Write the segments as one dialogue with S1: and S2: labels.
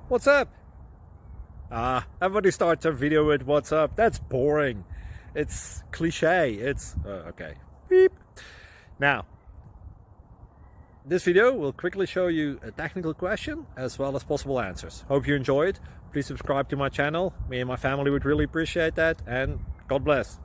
S1: What's up? Everybody starts a video with what's up. That's boring. It's cliche. It's okay. Beep. Now, this video will quickly show you a technical question as well as possible answers. Hope you enjoy it. Please subscribe to my channel. Me and my family would really appreciate that, and God bless.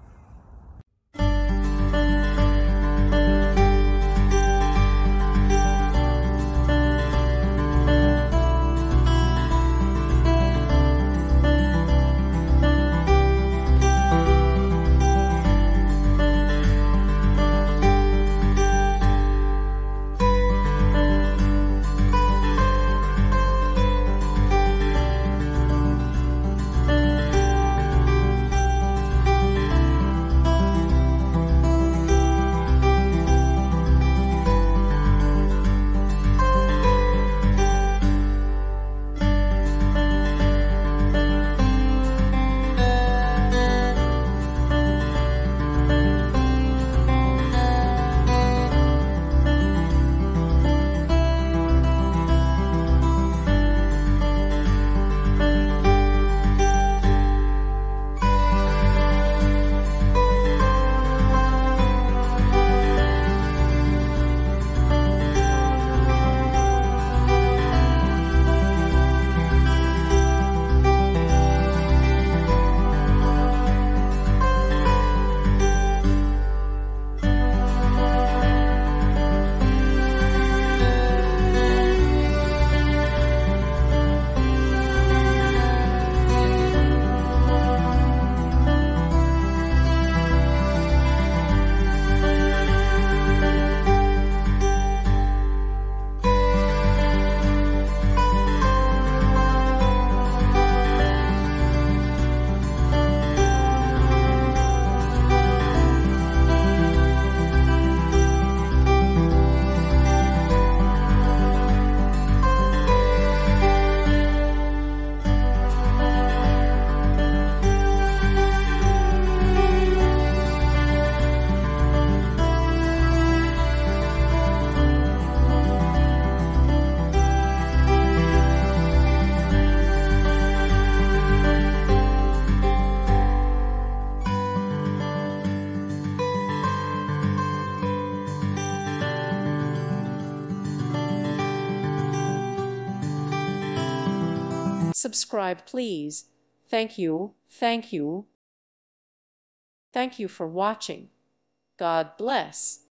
S2: Subscribe, please. Thank you. Thank you. Thank you for watching. God bless.